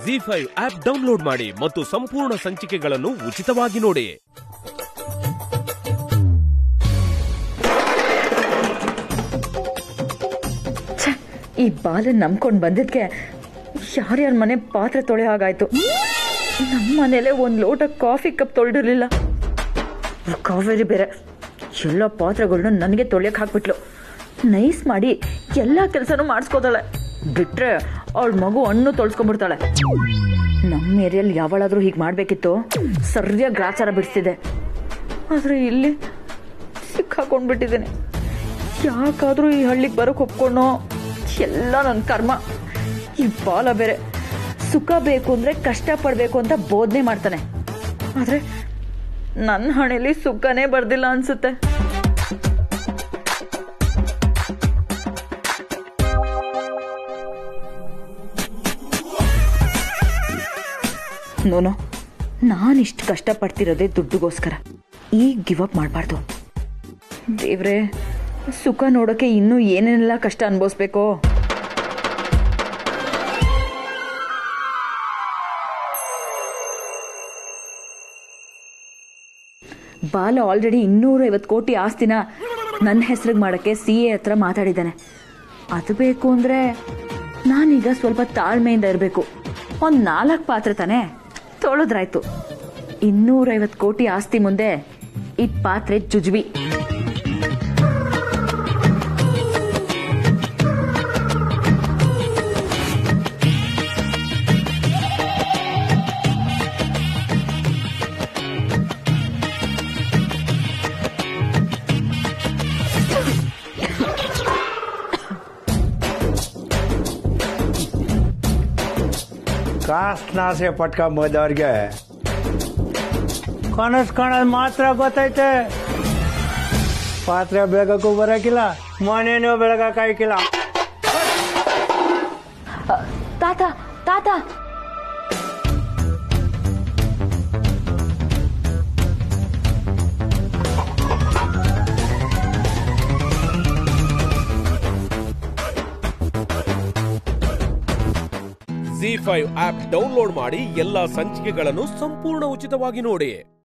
Zee5 app download ಮಾಡಿ ಮತ್ತು ಸಂಪೂರ್ಣ ಸಂಚಿಕೆಗಳನ್ನು ಉಚಿತವಾಗಿ ನೋಡಿ. ಈ ಬಾಲನ್ ನಂಬ್ಕೊಂಡು ಬಂದಿದ್ಕೆ ಯಾರ್ಯಾರ ಮನೆ ಪಾತ್ರೆ ತೊಳೆ ಹಾಗಾಯ್ತು. ನಮ್ಮ ಮನೇಲೆ ಒಂದು ಲೋಟ ಕಾಫಿ ಕಪ್ ತೊಳೆದಿರಲಿಲ್ಲ. ಕಾವೇರಿ ಬೇರೆ ಎಲ್ಲ ಪಾತ್ರೆಗಳನ್ನ ನನಗೆ ತೊಳೆಯಕ್ಕೆ ಹಾಕ್ಬಿಟ್ಲು. ನೈಸ್ ಮಾಡಿ ಎಲ್ಲ ಕೆಲಸನೂ ಮಾಡಿಸ್ಕೋತಾಳೆ. ಬಿಟ್ರೆ ಅವಳ ಮಗು ಹಣ್ಣು ತೊಳ್ಸ್ಕೊಂಡ್ಬಿಡ್ತಾಳೆ. ನಮ್ಮ ಏರಿಯಲ್ಲಿ ಯಾವಳಾದ್ರೂ ಹೀಗೆ ಮಾಡಬೇಕಿತ್ತು, ಸರಿಯಾಗಿ ಗ್ರಾಚಾರ ಬಿಡಿಸ್ತಿದೆ. ಆದರೆ ಇಲ್ಲಿ ಸಿಕ್ಕಾಕೊಂಡ್ಬಿಟ್ಟಿದ್ದೇನೆ. ಯಾಕಾದರೂ ಈ ಹಳ್ಳಿಗೆ ಬರೋಕೆ ಒಪ್ಕೊಂಡೋ, ಎಲ್ಲ ನನ್ನ ಕರ್ಮ. ಈ ಬಾಲ ಬೇರೆ ಸುಖ ಬೇಕು ಅಂದರೆ ಕಷ್ಟಪಡಬೇಕು ಅಂತ ಬೋಧನೆ ಮಾಡ್ತಾನೆ. ಆದರೆ ನನ್ನ ಹಣೆಯಲ್ಲಿ ಸುಖನೇ ಬರ್ದಿಲ್ಲ ಅನ್ಸುತ್ತೆ. ನೋನೋ, ನಾನಿಷ್ಟು ಕಷ್ಟಪಡ್ತಿರೋದೇ ದುಡ್ಡುಗೋಸ್ಕರ. ಈಗ ಗಿವ್ ಅಪ್ ಮಾಡಬಾರ್ದು. ದೇವ್ರೆ, ಸುಖ ನೋಡೋಕೆ ಇನ್ನೂ ಏನೇನೆಲ್ಲ ಕಷ್ಟ ಅನುಭವಿಸ್ಬೇಕೋ. ಬಾಲ ಆಲ್ರೆಡಿ 250 ಕೋಟಿ ಆಸ್ತಿನ ನನ್ನ ಹೆಸರಿಗೆ ಮಾಡೋಕ್ಕೆ CA ಹತ್ರ ಮಾತಾಡಿದ್ದಾನೆ. ಅದು ಬೇಕು ಅಂದರೆ ನಾನೀಗ ಸ್ವಲ್ಪ ತಾಳ್ಮೆಯಿಂದ ಇರಬೇಕು. ಒಂದು 4 ಪಾತ್ರೆ ತಾನೇ ತೊಳೆದ್ರಾಯ್ತು. 250 ಕೋಟಿ ಆಸ್ತಿ ಮುಂದೆ ಈ ಪಾತ್ರೆ ಜುಜ್ವಿ. ಕಾಸ್ನಾಸೆ ಪಟ್ಕೊಂಬೋದವ್ರಿಗೆ ಕನಸು ಕಾಣೋದು ಮಾತ್ರ ಗೊತ್ತೈತೆ. ಪಾತ್ರೆ ಬೆಳಗಕ್ಕೂ ಬರೋಕಿಲ್ಲ, ಮನೇನೂ ಬೆಳಗಕ್ಕಾಯ್ಕಿಲ್ಲ. ತಾತ ತಾತ, Zee5 ಆಪ್ ಡೌನ್ಲೋಡ್ ಮಾಡಿ ಎಲ್ಲಾ ಸಂಚಿಕೆಗಳನ್ನು ಸಂಪೂರ್ಣ ಉಚಿತವಾಗಿ ನೋಡಿ.